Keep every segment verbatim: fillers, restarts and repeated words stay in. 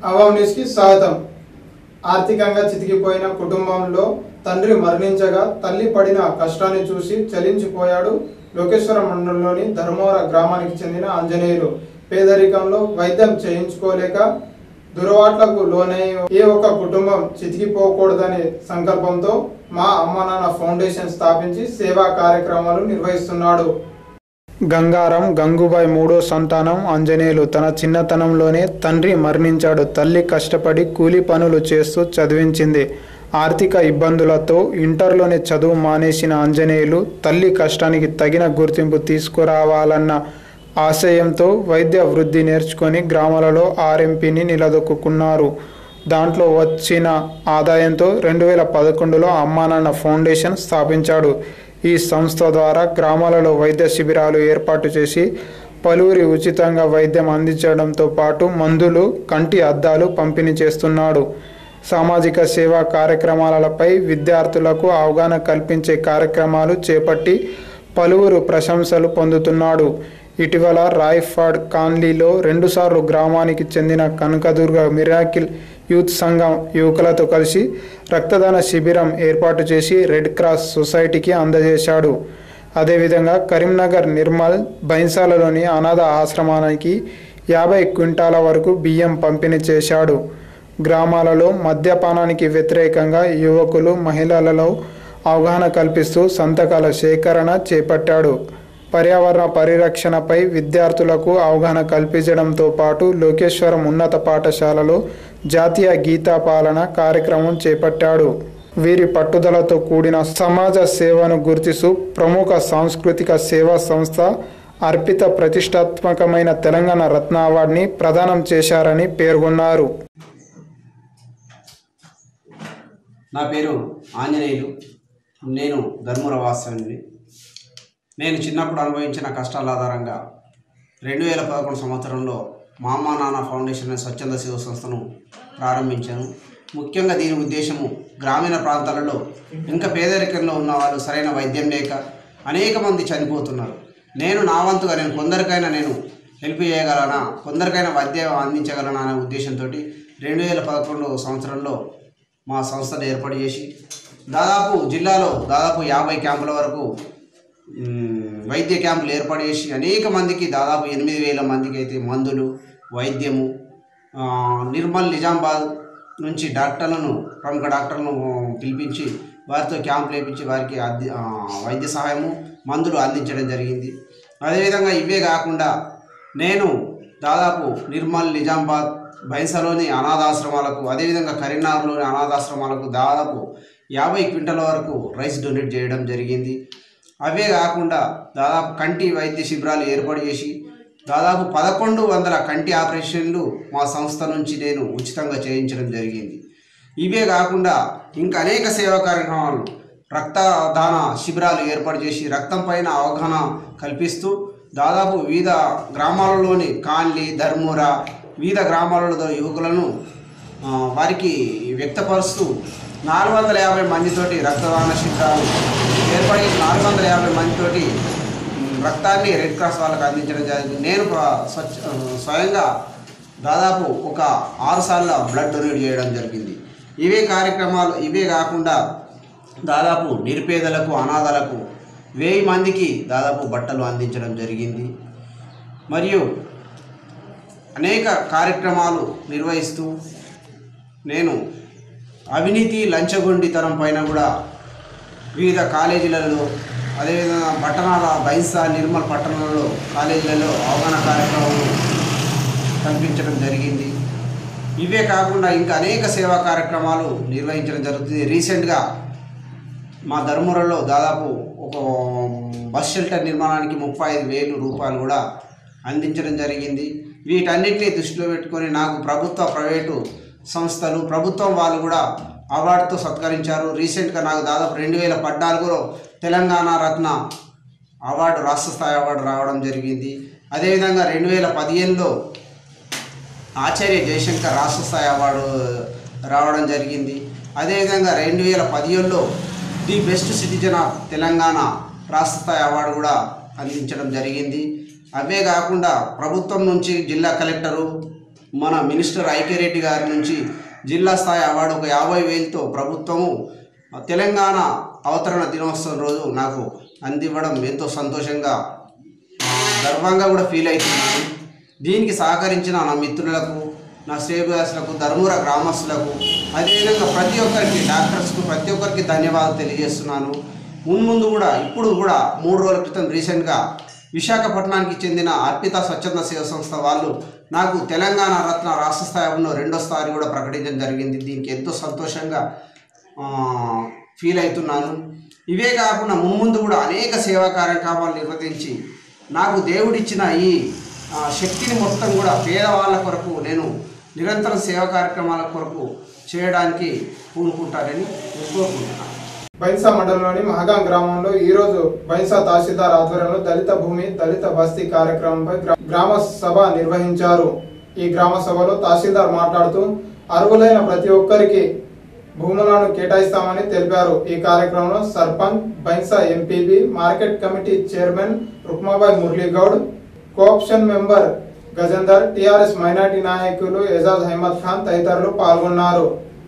అవాం news కి స్వాగతం. ఆర్థికంగా చితికిపోయిన కుటుంబంలో తండ్రి మరణించగా తల్లి పడిన కష్టాన్ని చూసి చలించిపోయాడు లోకేశ్వరం మండలంలోని ధర్మవర గ్రామానికి చెందిన ఆంజనేయులు. పేదరికంలో వైద్యం చేయించుకోలేక దురవాట్లకు లోనై ఏ ఒక్క కుటుంబం చితికిపోకూడదనే సంకల్పంతో మా అమ్మ నాన్న ఫౌండేషన్ స్థాపించి సేవా కార్యక్రమాలు నిర్వహిస్తున్నాడు. గంగారం గంగుబాయ్ మూడో సంతానం ఆంజనేయులు. తన చిన్నతనంలోనే తండ్రి మరణించాడు. తల్లి కష్టపడి కూలీ పనులు చేస్తూ చదివించింది. ఆర్థిక ఇబ్బందులతో ఇంటర్లోనే చదువు మానేసిన ఆంజనేయులు తల్లి కష్టానికి తగిన గుర్తింపు తీసుకురావాలన్న ఆశయంతో వైద్య వృద్ధి నేర్చుకొని గ్రామాలలో ఆర్ఎంపీని నిలదొక్కున్నారు. దాంట్లో వచ్చిన ఆదాయంతో రెండు వేల పదకొండులో అమ్మా నాన్న ఫౌండేషన్ స్థాపించాడు. ఈ సంస్థ ద్వారా గ్రామాలలో వైద్య శిబిరాలు ఏర్పాటు చేసి పలువురి ఉచితంగా వైద్యం అందించడంతో పాటు మందులు, కంటి అద్దాలు పంపిణీ చేస్తున్నాడు. సామాజిక సేవా కార్యక్రమాలపై విద్యార్థులకు అవగాహన కల్పించే కార్యక్రమాలు చేపట్టి పలువురు ప్రశంసలు పొందుతున్నాడు. ఇటీవల రాయ్ఫాడ్ కాలనీలో రెండుసార్లు గ్రామానికి చెందిన కనకదుర్గ మిరాకిల్ యూత్ సంఘం యువకులతో కలిసి రక్తదాన శిబిరం ఏర్పాటు చేసి రెడ్ క్రాస్ సొసైటీకి అందజేశాడు. అదేవిధంగా కరీంనగర్ నిర్మల్ బైన్సాలలోని అనాథ ఆశ్రమానికి యాభై క్వింటాల వరకు బియ్యం పంపిణీ చేశాడు. గ్రామాలలో మద్యపానానికి వ్యతిరేకంగా యువకులు, మహిళలలో అవగాహన కల్పిస్తూ సంతకాల సేకరణ చేపట్టాడు. పర్యావరణ పరిరక్షణపై విద్యార్థులకు అవగాహన కల్పించడంతో పాటు లోకేశ్వరం ఉన్నత పాఠశాలలో జాతీయ గీతా పాలన కార్యక్రమం చేపట్టాడు. వీరి పట్టుదలతో కూడిన సమాజ సేవను గుర్తిస్తూ ప్రముఖ సాంస్కృతిక సేవా సంస్థ అర్పిత ప్రతిష్టాత్మకమైన తెలంగాణ రత్న అవార్డుని ప్రదానం చేశారని పేర్కొన్నారు. నా పేరు ఆంజనేయులు. నేను ధర్మవర వాస్తవ్యుని. నేను చిన్నప్పుడు అనుభవించిన కష్టాల ఆధారంగా రెండు వేల పదకొండు సంవత్సరంలో మా అమ్మ నాన్న ఫౌండేషన్ అనే స్వచ్ఛంద సేవ సంస్థను ప్రారంభించాను. ముఖ్యంగా దీని ఉద్దేశము గ్రామీణ ప్రాంతాలలో ఇంకా పేదరికంలో ఉన్న వాళ్ళు సరైన వైద్యం లేక అనేక మంది చనిపోతున్నారు. నేను నా వంతుగా నేను కొందరికైనా నేను హెల్ప్ చేయగలనా, కొందరికైనా వైద్యం అందించగలనా అనే ఉద్దేశంతో రెండు వేల పదకొండు సంవత్సరంలో మా సంస్థను ఏర్పాటు చేసి దాదాపు జిల్లాలో దాదాపు యాభై క్యాంపుల వరకు వైద్య క్యాంపులు ఏర్పాటు చేసి అనేక మందికి దాదాపు ఎనిమిది వేల మందికి అయితే మందులు, వైద్యము, నిర్మల్ నిజామాబాద్ నుంచి డాక్టర్లను ప్రముఖ డాక్టర్లను పిలిపించి వారితో క్యాంపులు వేయించి వారికి వైద్య సహాయము, మందులు అందించడం జరిగింది. అదేవిధంగా ఇవే కాకుండా నేను దాదాపు నిర్మల్, నిజామాబాద్, బైన్సాలోని అనాథాశ్రమాలకు, అదేవిధంగా కరీంనగర్లోని అనాథాశ్రమాలకు దాదాపు యాభై క్వింటల వరకు రైస్ డొనేట్ చేయడం జరిగింది. అవే కాకుండా దాదాపు కంటి వైద్య శిబిరాలు ఏర్పాటు చేసి దాదాపు పదకొండు వందల కంటి ఆపరేషన్లు మా సంస్థ నుంచి నేను ఉచితంగా చేయించడం జరిగింది. ఇవే కాకుండా ఇంకా అనేక సేవా కార్యక్రమాలు, రక్తదాన శిబిరాలు ఏర్పాటు చేసి రక్తం పైన అవగాహన కల్పిస్తూ దాదాపు వివిధ గ్రామాలలోని కాన్లీ, ధర్మూర, వివిధ గ్రామాలలో యువకులను వారికి వ్యక్తపరుస్తూ నాలుగు వందల యాభై మందితోటి రక్తదాన శిబిరాలు ఏర్పడి నాలుగు వందల యాభై మందితోటి రక్తాన్ని రెడ్ క్రాస్ వాళ్ళకి అందించడం జరిగింది. నేను స్వచ్ఛ స్వయంగా దాదాపు ఒక ఆరు సార్లు బ్లడ్ డొనేట్ చేయడం జరిగింది. ఇవే కార్యక్రమాలు ఇవే కాకుండా దాదాపు నిరుపేదలకు, అనాథలకు వెయ్యి మందికి దాదాపు బట్టలు అందించడం జరిగింది. మరియు అనేక కార్యక్రమాలు నిర్వహిస్తూ నేను అవినీతి, లంచగొండితనం పైన కూడా వివిధ కాలేజీలలో, అదేవిధంగా పట్టణాల బైన్సా, నిర్మల్ పట్టణాలలో కాలేజీలలో అవగాహన కార్యక్రమాలు కల్పించడం జరిగింది. ఇవే కాకుండా ఇంకా అనేక సేవా కార్యక్రమాలు నిర్వహించడం జరుగుతుంది. రీసెంట్గా మా ధర్మవరంలో దాదాపు ఒక బస్ షెల్టర్ నిర్మాణానికి ముప్పై ఐదు వేలు రూపాయలు కూడా అందించడం జరిగింది. వీటన్నిటిని దృష్టిలో పెట్టుకొని నాకు ప్రభుత్వ, ప్రైవేటు సంస్థలు, ప్రభుత్వం వాళ్ళు కూడా అవార్డుతో సత్కరించారు. రీసెంట్గా నాకు దాదాపు రెండు వేల పద్నాలుగులో తెలంగాణ రత్న అవార్డు, రాష్ట్ర స్థాయి అవార్డు రావడం జరిగింది. అదేవిధంగా రెండు వేల పదిహేనులో ఆచార్య జయశంకర్ రాష్ట్ర స్థాయి అవార్డు రావడం జరిగింది. అదేవిధంగా రెండు వేల పదిహేనులో the best citizen of Telangana రాష్ట్ర స్థాయి అవార్డు కూడా అందించడం జరిగింది. అవే కాకుండా ప్రభుత్వం నుంచి జిల్లా కలెక్టరు, మన మినిస్టర్ ఐక్యరెడ్డి గారి నుంచి జిల్లా స్థాయి అవార్డు ఒక యాభై వేలతో ప్రభుత్వము తెలంగాణ అవతరణ దినోత్సవం రోజు నాకు అందివ్వడం ఎంతో సంతోషంగా గర్వంగా కూడా ఫీల్ అవుతున్నాను. దీనికి సహకరించిన నా మిత్రులకు, నా శ్రేయభిలాషులకు, ధర్మూర గ్రామస్తులకు, అదేవిధంగా ప్రతి ఒక్కరికి, డాక్టర్స్కు ప్రతి ఒక్కరికి ధన్యవాదాలు తెలియజేస్తున్నాను. మున్ముందు కూడా ఇప్పుడు కూడా మూడు రోజుల క్రితం రీసెంట్గా విశాఖపట్నానికి చెందిన అర్పిత స్వచ్ఛంద సేవ సంస్థ వాళ్ళు నాకు తెలంగాణ రత్న రాష్ట్ర స్థాయిలో రెండో స్థాయి కూడా ప్రకటించడం జరిగింది. దీనికి ఎంతో సంతోషంగా ఫీల్ అవుతున్నాను. ఇవే కాకుండా మున్ముందు కూడా అనేక సేవా కార్యక్రమాలు నిర్వహించి నాకు దేవుడిచ్చిన ఈ శక్తిని మొత్తం కూడా పేదవాళ్ళ కొరకు నేను నిరంతరం సేవా కార్యక్రమాల కొరకు చేయడానికి పూనుకుంటానని కోరుకుంటున్నాను. బైన్సా మండలంలోని మహగాం గ్రామంలో ఈరోజు బైన్సా తహసీల్దార్ ఆధ్వర్యంలో దళిత భూమి దళిత బస్తీ కార్యక్రమంపై గ్రామ సభ నిర్వహించారు. ఈ గ్రామ సభలో తహసీల్దార్ మాట్లాడుతూ అర్హులైన ప్రతి ఒక్కరికి భూములను కేటాయిస్తామని తెలిపారు. ఈ కార్యక్రమంలో sarpanch, Bhainsa MPB, market committee chairman Rukmabai Muraligoud, co option member Gajender, TRS minority నాయకులు ఎజాజ్ అహ్మద్ ఖాన్ తదితరులు పాల్గొన్నారు.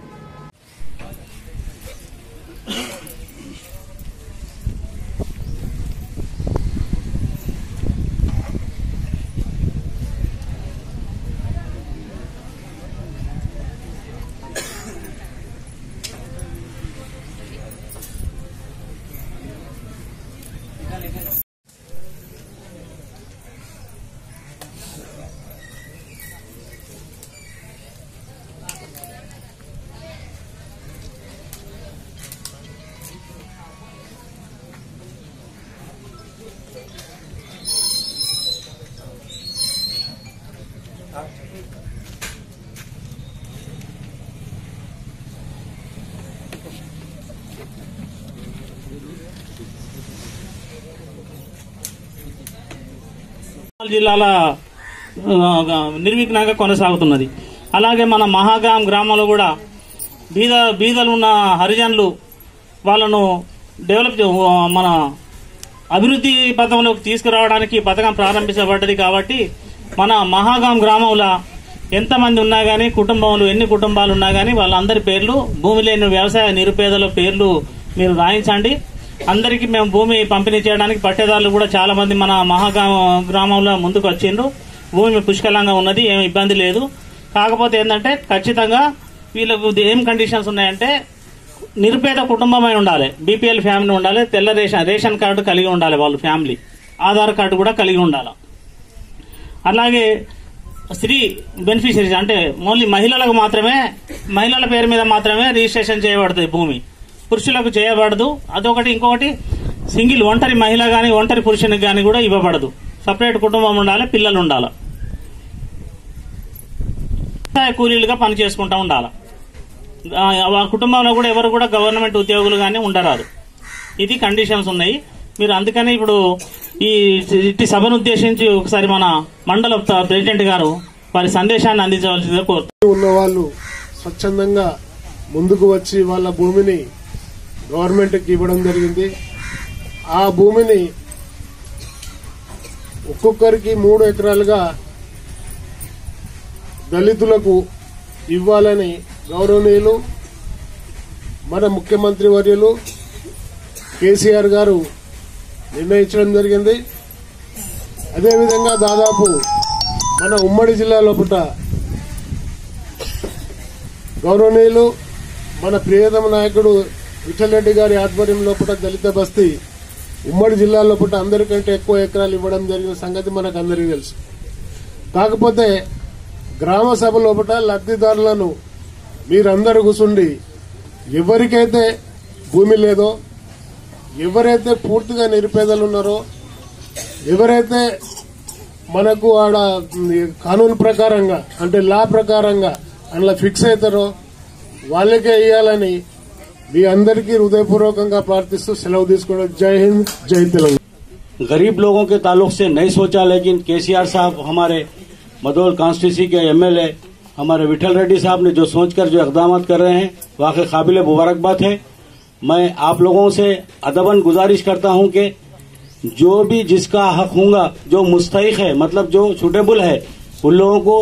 జిల్లాల నిర్విఘ్నంగా కొనసాగుతున్నది. అలాగే మన మహాగాం గ్రామంలో కూడా బీద బీదలు ఉన్న హరిజనులు వాళ్ళను డెవలప్ మన అభివృద్ధి పథంలోకి తీసుకురావడానికి పథకం ప్రారంభించబడ్డది. కాబట్టి మన మహాగాం గ్రామంలో ఎంతమంది ఉన్నా కానీ, కుటుంబంలో ఎన్ని కుటుంబాలు ఉన్నా కానీ వాళ్ళందరి పేర్లు, భూమి లేని వ్యవసాయ నిరుపేదల పేర్లు మీరు రాయించండి. అందరికీ మేము భూమి పంపిణీ చేయడానికి పట్టేదారులు కూడా చాలా మంది మన మహాగా గ్రామంలో ముందుకు వచ్చిండ్రు. భూమి పుష్కలంగా ఉన్నది, ఏమి ఇబ్బంది లేదు. కాకపోతే ఏంటంటే ఖచ్చితంగా వీళ్ళకు ఏం కండిషన్స్ ఉన్నాయంటే నిరుపేద కుటుంబమై ఉండాలి, బీపీఎల్ ఫ్యామిలీ ఉండాలి, తెల్ల రేషన్ రేషన్ కార్డు కలిగి ఉండాలి, వాళ్ళు ఫ్యామిలీ ఆధార్ కార్డు కూడా కలిగి ఉండాలి. అలాగే స్త్రీ బెనిఫిషరీస్ అంటే ఓన్లీ మహిళలకు మాత్రమే, మహిళల పేరు మీద మాత్రమే రిజిస్ట్రేషన్ చేయబడుతుంది భూమి, పురుషులకు చేయబడదు. అదొకటి. ఇంకొకటి సింగిల్ ఒంటరి మహిళ కానీ ఒంటరి పురుషునికి కానీ కూడా ఇవ్వబడదు. సపరేట్ కుటుంబం ఉండాలి, పిల్లలు ఉండాలి, కూలీలుగా పని చేసుకుంటూ ఉండాలి. ఆ కుటుంబంలో కూడా ఎవరు కూడా గవర్నమెంట్ ఉద్యోగులు కానీ ఉండరాదు. ఇది కండిషన్స్ ఉన్నాయి. మీరు అందుకని ఇప్పుడు ఈ ఇట్టి సభను ఉద్దేశించి ఒకసారి మన మండల ప్రెసిడెంట్ గారు వారి సందేశాన్ని అందించవలసిందిగా కోరుతున్నారు. ఉన్న వాళ్ళు స్వచ్ఛందంగా ముందుకు వచ్చి వాళ్ళ భూమిని గవర్నమెంట్కి ఇవ్వడం జరిగింది. ఆ భూమిని ఒక్కొక్కరికి మూడు ఎకరాలుగా దళితులకు ఇవ్వాలని గౌరవనీయులు మన ముఖ్యమంత్రి వర్యులు కేసీఆర్ గారు నిర్ణయించడం జరిగింది. అదేవిధంగా దాదాపు మన ఉమ్మడి జిల్లా లోపల గౌరవనీయులు మన ప్రియతమ నాయకుడు విఠల్ రెడ్డి గారి ఆధ్వర్యం లోపల దళిత బస్తీ ఉమ్మడి జిల్లా లోపల అందరికంటే ఎక్కువ ఎకరాలు ఇవ్వడం జరిగిన సంగతి మనకు అందరికీ తెలుసు. కాకపోతే గ్రామ సభ లోపల లబ్ధిదారులను మీరందరూ కూర్చుండి ఎవరికైతే భూమి లేదో, ఎవరైతే పూర్తిగా నిరుపేదలు ఉన్నారో, ఎవరైతే మనకు ఆడ కానూన్ ప్రకారంగా అంటే లా ప్రకారంగా అందులో ఫిక్స్ అవుతారో వాళ్ళకే ఇవ్వాలని మీ అందరికీ హృదయపూర్వకంగా ప్రార్థిస్తూ సెలవు తీసుకోవడం. జై హింద్, జై తెలంగాణ. गरीब लोगों के ताल्लुक से नहीं सोचा, लेकिन केसीआर साहब हमारे मदौल कॉन्स्टिट्यूंसी के एमएलए हमारे विठल रेड्डी साहब ने जो सोचकर जो इकदाम कर रहे हैं वाकई काबिल मुबारकबाद है। मैं आप लोगों से अदबन गुजारिश करता हूं कि जो भी जिसका हक होगा, जो मुस्तहिक है, मतलब जो सुटेबल है, उन लोगों को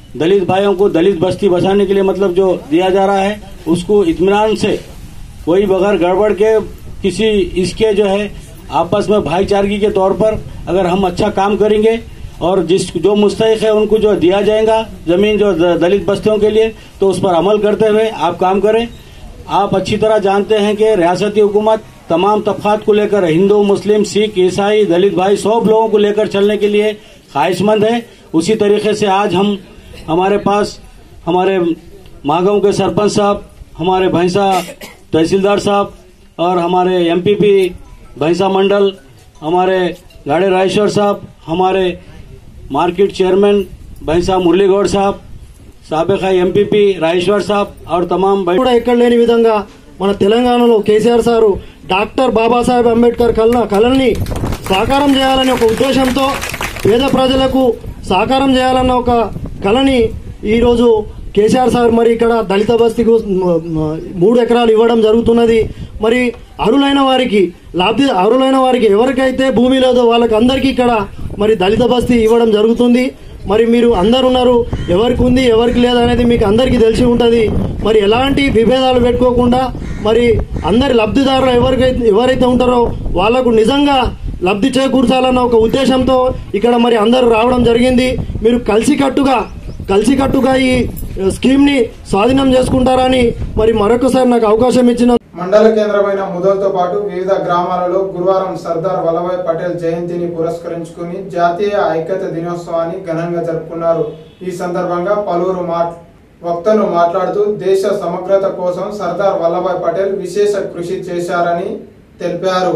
दलित भाइयों को दलित बस्ती बसाने के लिए मतलब जो दिया जा रहा है उसको इत्मीनान से, कोई बगैर गड़बड़ के, किसी इसके जो है आपस में भाईचारगी के तौर पर अगर हम अच्छा काम करेंगे और जिस जो मुस्तहिक है उनको जो दिया जाएगा जमीन जो दलित बस्तियों के लिए, तो उस पर अमल करते हुए आप काम करें। आप अच्छी तरह जानते हैं कि रियासती हुकूमत तमाम तबकात को लेकर, हिंदू, मुस्लिम, सिख, ईसाई, दलित भाई सब लोगों को लेकर चलने के लिए ख्वाहिशमंद है। उसी तरीके से आज हम हमारे पास हमारे महागांव के सरपंच साहब, हमारे भैंसा तहसीलदार साहब और हमारे एमपीपी भैंसा मंडल, हमारे गाड़े रायश्वर साहब, हमारे मार्केट चेयरमैन भैंसा मुरलीगौड़ साहब, साबिका ఎంపీపీ రాయేశ్వర్ సాబ్ और तमाम కూడా ఎక్కడ లేని విధంగా మన తెలంగాణలో KCR sir doctor Babasaheb Ambedkar కళ కళల్ని సాకారం చేయాలనే ఒక ఉద్దేశంతో పేద ప్రజలకు సాకారం చేయాలన్న ఒక కళని ఈరోజు కేసీఆర్ సార్ మరి ఇక్కడ దళిత బస్తీకు మూడు ఎకరాలు ఇవ్వడం జరుగుతున్నది. మరి అరులైన వారికి లబ్ధి అరులైన వారికి ఎవరికైతే భూమి లేదో వాళ్ళకి అందరికీ ఇక్కడ మరి దళిత బస్తీ ఇవ్వడం జరుగుతుంది. మరి మీరు అందరున్నారు, ఎవరికి ఉంది ఎవరికి లేదనేది మీకు అందరికీ తెలిసి ఉంటుంది. మరి ఎలాంటి విభేదాలు పెట్టుకోకుండా మరి అందరి లబ్ధిదారులు ఎవరికైతే ఎవరైతే ఉంటారో వాళ్లకు నిజంగా లబ్ధి చేకూర్చాలన్న ఒక ఉద్దేశంతో ఇక్కడ మరి అందరూ రావడం జరిగింది. మీరు కలిసికట్టుగా కలిసికట్టుగా ఈ స్కీమ్ ని స్వాధీనం చేసుకుంటారని మరి మరొకసారి నాకు అవకాశం ఇచ్చిన మండల కేంద్రమైన ముదల్తో పాటు వివిధ గ్రామాలలో గురువారం సర్దార్ వల్లభాయ్ పటేల్ జయంతిని పురస్కరించుకుని జాతీయ ఐక్యత దినోత్సవాన్ని ఘనంగా జరుపుకున్నారు. ఈ సందర్భంగా పలువురు వక్తలు మాట్లాడుతూ దేశ సమగ్రత కోసం సర్దార్ వల్లభాయ్ పటేల్ విశేష కృషి చేశారని తెలిపారు.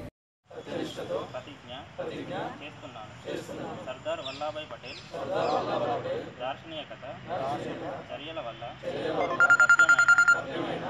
సర్దార్ వల్లభాయ్ పటేల్ దార్శనికత చర్యల వల్ల సత్యమైన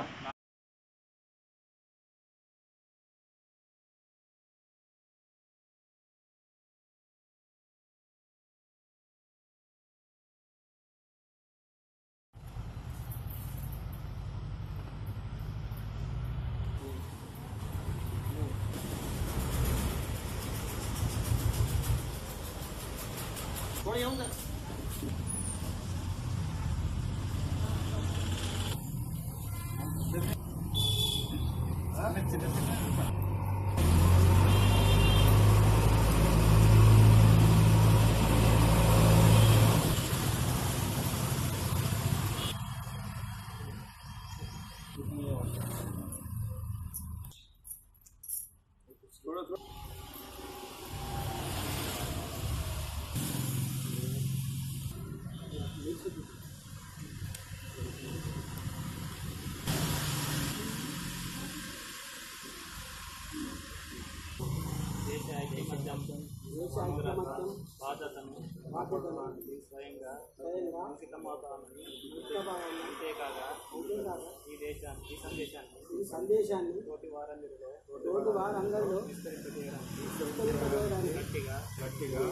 బాధ్యతను స్వయంగా అంకితమవుతానని అంతేకాక ఈ దేశాన్ని ఈ సందేశాన్ని ఈ సందేశాన్ని తోటి వారందరిలో తోటి వారందరిలో విస్తరింపజేయడానికి గట్టిగా గట్టిగా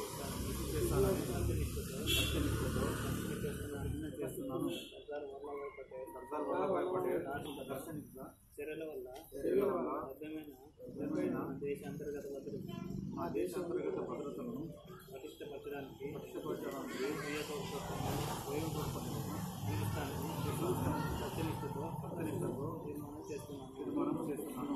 చేస్తున్నాను. సర్దార్ వల్లభాయ్ పటేల్ సర్దార్ వల్లభాయ్ పటేల్ దర్శనిక చర్యల వల్ల చర్యల వల్ల అర్థమైన దేశ అంతర్గత భద్రత మా దేశ అంతర్గత భద్రతలను పటిష్టపరచడానికి పటిష్టపరచడానికి సత్యనిష్టతో సత్యనిష్టతో నిర్మాణం చేస్తున్నాను నిర్మాణం చేస్తున్నాను.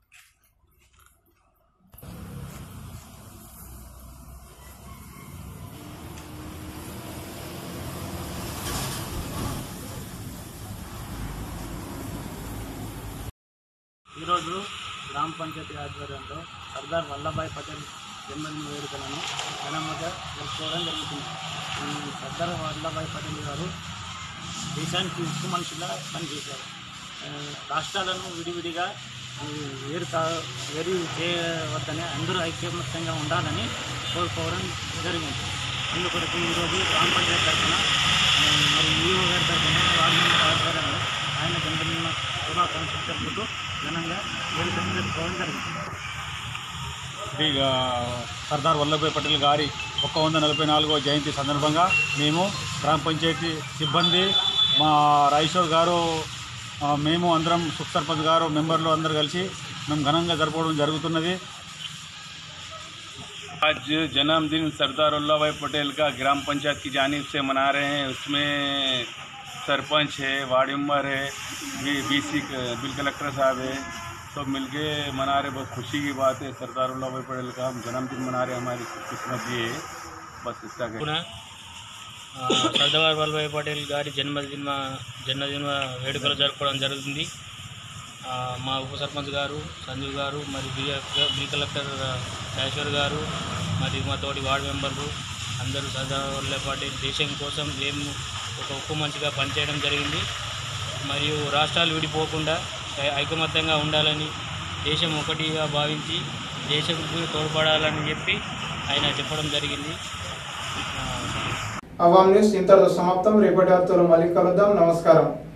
ఈరోజు గ్రామ పంచాయతీ ఆధ్వర్యంలో సర్దార్ వల్లభాయ్ పటేల్ జన్మదిన వేడుకలను ఘనంగా జరుపుకోవడం జరుగుతుంది. ఈ సర్దార్ వల్లభాయ్ పటేల్ గారు దేశానికి ఉక్కు మనుషులా పనిచేశారు. రాష్ట్రాలను విడివిడిగా వేరు కా వేరు చేయవద్దని అందరూ ఐక్యమత్యంగా ఉండాలని కోరుకోవడం జరిగింది. అందుకొరకు ఈరోజు గ్రామ పంచాయతీ తరఫున మరి ఈఓ గారి తరఫున వారి ఆధ్వర్యంలో ఆయన జన్మదిన శుభాకాంక్షలు తెలుపుతూ ఘనంగా వేడుకను జరుపుకోవడం జరిగింది. శ్రీ సర్దార్ వల్లభాయ్ పటేల్ గారి ఒక వంద నలభై నాలుగవ జయంతి సందర్భంగా మేము గ్రామ పంచాయతీ సిబ్బంది, మా రాయేశ్వర్ గారు, మేము అందరం సుఖ్ సర్పంచ్ గారు, మెంబర్లు అందరూ కలిసి మేము ఘనంగా జరుపుకోవడం జరుగుతున్నది. आज जन्मदिन सरदार वल्लभ भाई पटेल का ग्राम पंचायत की जानिब से मना रहे हैं। उसमें सरपंच है, वार्ड मेंबर है, बीसी बिल कलेक्टर साहब है, सब मिलके मना रहे। बहुत खुशी की बात है। सरदार वल्लभ भाई पटेल का हम जन्मदिन मना रहे हैं। हमारी किस्मत ये है, बस इसका कहना। సర్దార్ వల్లభాయ్ పటేల్ గారి జన్మదిన జన్మదిన వేడుకలు జరుపుకోవడం జరుగుతుంది. మా ఉప సర్పంచ్ గారు సంజీవ్ గారు, మరి బి కలెక్టర్ రాజేశ్వర్ గారు, మరి మా తోటి వార్డు మెంబర్లు అందరూ సర్దార్ వల్లభాయ్ పటేల్ దేశం కోసం ఏం ఒక ఉక్కు మంచిగా పనిచేయడం జరిగింది. మరియు రాష్ట్రాలు విడిపోకుండా ఐకమత్యంగా ఉండాలని, దేశం ఒకటిగా భావించి దేశంకు తోడ్పడాలని చెప్పి ఆయన చెప్పడం జరిగింది. అవామ్ న్యూస్ ఇంతటితో సమాప్తం. రేపటి వార్తలు మళ్ళీ కలుద్దాం. నమస్కారం.